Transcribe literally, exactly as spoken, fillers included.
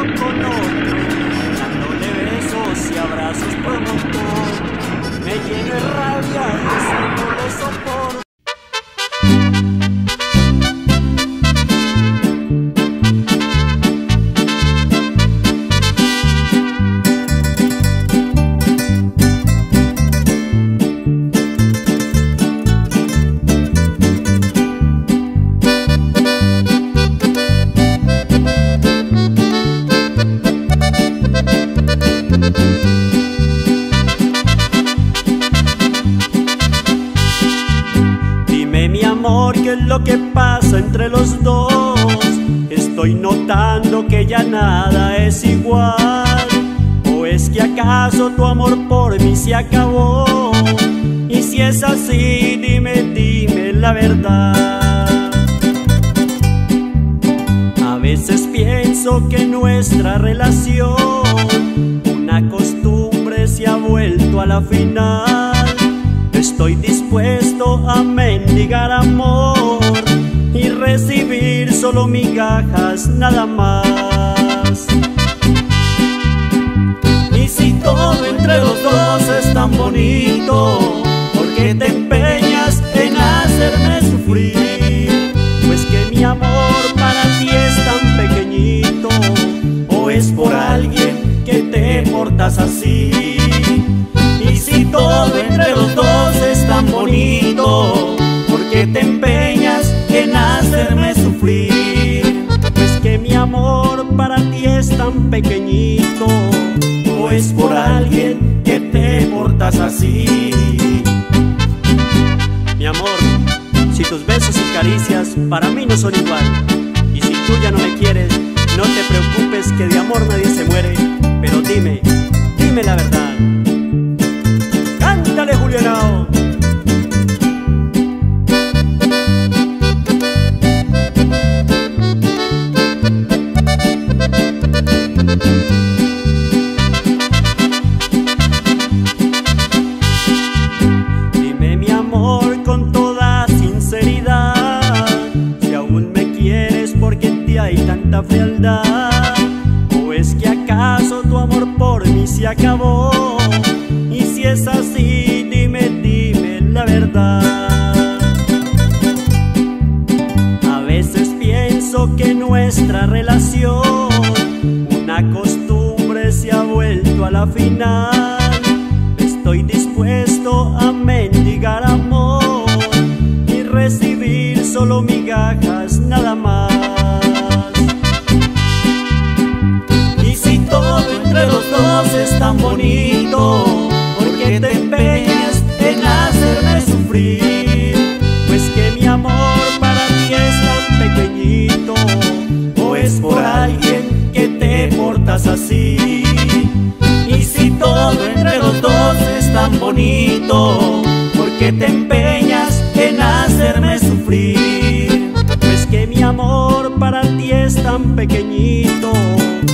con otro, dándole besos y abrazos por montón. Me lleno de rabia y eso no lo soporto. Dime mi amor, ¿qué es lo que pasa entre los dos? Estoy notando que ya nada es igual. ¿O es que acaso tu amor por mí se acabó? Y si es así, dime, dime la verdad. A veces pienso que nuestra relación, una costumbre, se ha vuelto a la final. Estoy dispuesto a mendigar amor y recibir solo migajas nada más. Y si todo entre los dos es tan bonito, ¿por qué te empeñas en hacerme sufrir? Pues que mi amor para ti es tan pequeñito, ¿o es por alguien que te portas así? Y si todo entre los dos es tan bonito, ¿por qué te empeñas en hacerme sufrir? Pues que mi amor para ti es tan pequeñito, ¿o es por alguien que te portas así? Mi amor, si tus besos y caricias para mí no son igual, y si tú ya no me quieres, no te preocupes que de amor nadie se muere. Pero dime, dime la verdad. ¡Cántale, Julianao! Dime mi amor con toda sinceridad, si aún me quieres, porque en ti hay tanta frialdad. ¿O es que acaso tu amor por mí se acabó? Y si es así, dime, dime la verdad. A veces pienso que nuestra relación, una costumbre, se ha vuelto a la final. Estoy dispuesto a mendigar amor y recibir solo migajas nada más. Y si todo entre los dos es tan bonito, ¿por qué te empeñas en hacerme sufrir? Pues que mi amor para ti es tan pequeñito, ¿o es por alguien que te portas así? Y si todo entre los dos es tan bonito, ¿por qué te empeñas en hacerme sufrir? Pues que mi amor para ti es tan pequeñito,